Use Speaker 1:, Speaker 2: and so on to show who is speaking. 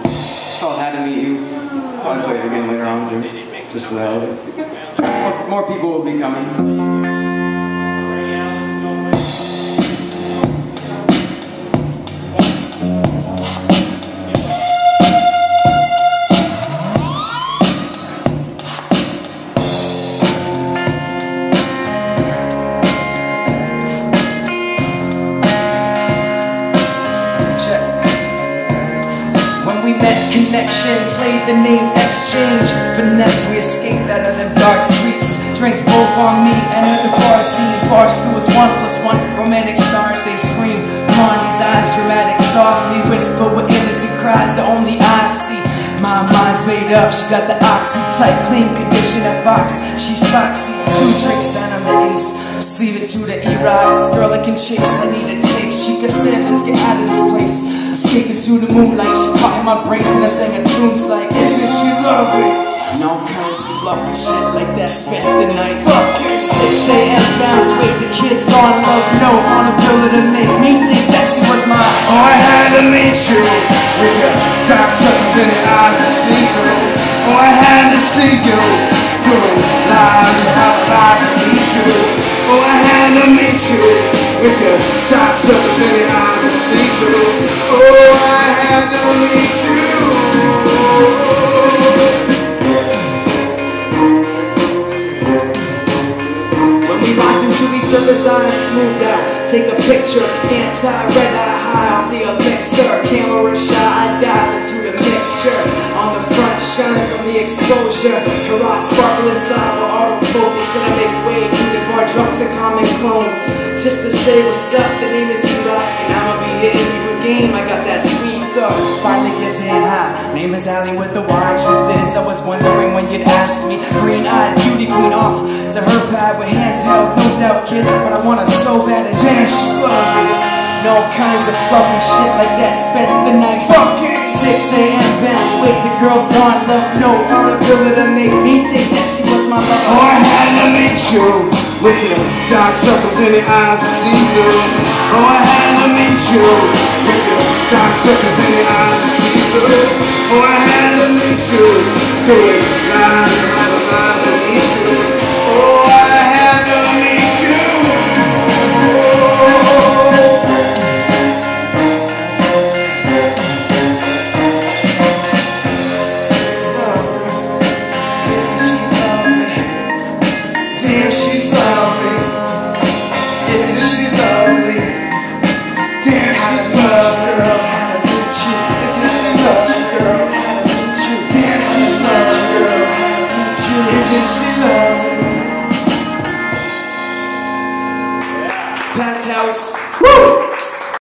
Speaker 1: It's called How to Meet You. I'll play it again later on too, just for the hell of it. More people will be coming.
Speaker 2: We met, connection, played the name exchange, finesse, we escaped out of the dark streets. Drinks both on me, and the bar scene. Bars through us 1+1, romantic stars, they scream. Blondie's eyes, dramatic, softly whisper with innocent cries, the only I see. My mind's made up, she got the oxy type, clean condition of Fox. She's foxy, 2 drinks down on the ace. Receive it to the E-ROK, this girl I can chase, I need a taste. She can say, let's get out of this place. Escaping to the moonlight, she caught in my brace and I sang a tunes like, isn't she lovely? And all kinds of fluffy shit like that, spent the night. 6 a.m. bounce, wait, the kid's gone, love note on a pillar to make me think that she was mine.
Speaker 3: Oh, I had to meet you with your dark circles in your eyes and see through. Oh, I had to see you through lies and how the lies to meet you. Oh, I had to meet you with your dark circles in your eyes and see through. Oh, I had to meet you.
Speaker 2: When we locked into each other's eyes, smoothed out, take a picture, anti-red eye high off the elixir. Camera shot, I dive into the mixture. On the front, shining from the exposure. Her eyes sparkle inside with autofocus, and I make way through the bar drunks and common clones. Just to say what's up, the name is E-ROK, and I'ma be hitting you a game. I got that sweet talk, finally gets in high. Name is Allie with the wine. Truth is, I was wondering when you'd ask me. Green-eyed beauty queen off to her pad with hands held, no doubt, kid. But I want her so bad, and damn, she's lovely. No kinds of fluffy shit like that. Spent the night fucking 6 a.m. bounce. Wait, the girl's gone, love note on a pillar to make me think that she was my love.
Speaker 3: Oh, I had to meet you with your dark circles in your eyes and see through. Oh, I had to meet you with your dark circles in your eyes and see through. Oh, I had to meet you through lies and how the lies to meet you. Oh, I had to meet you.
Speaker 2: Damn, she's lovely. Isn't she lovely? Damn, she's lovely. Girl, how to meet you? Isn't she lovely? Girl, how to meet you? Damn, she's lovely. Girl, how to meet you? Isn't she lovely? Packed house. Woo!